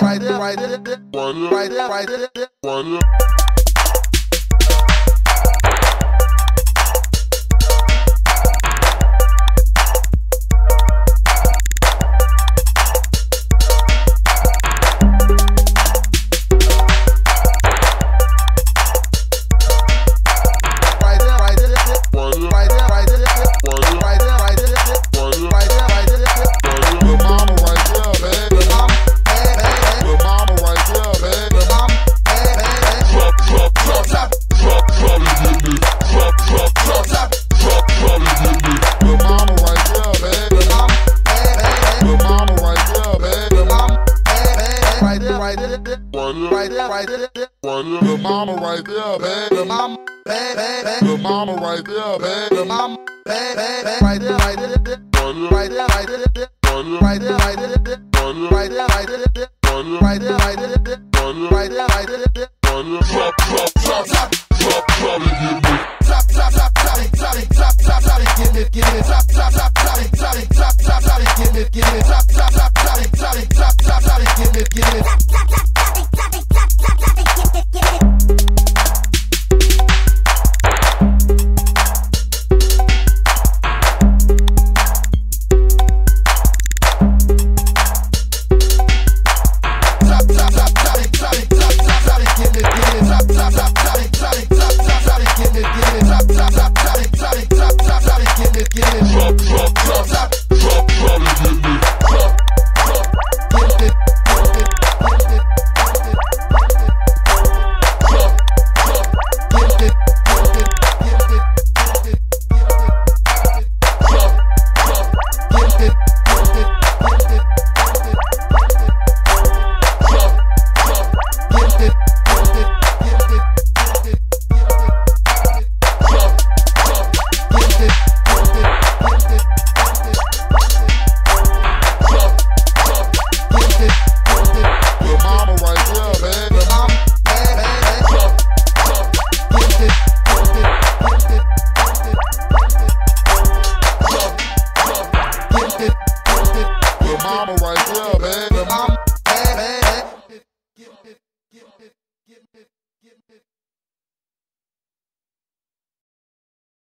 Little mama right there, baby. Little mama, little mama right there, baby. Little mama, right there, right there, right there, right there, right there, right there, right there, right there, right there, right there, right there, right there, drop, drop, drop, drop, drop, drop, and give me. Top, top, top, top, top, top, top, top, and give me, give me. Top, top, top, top, top, top, top, top, and give me, give me. Top, top, top, top, top, top, top, top, and give me, give me. Mama right there, baby. Mama, baby.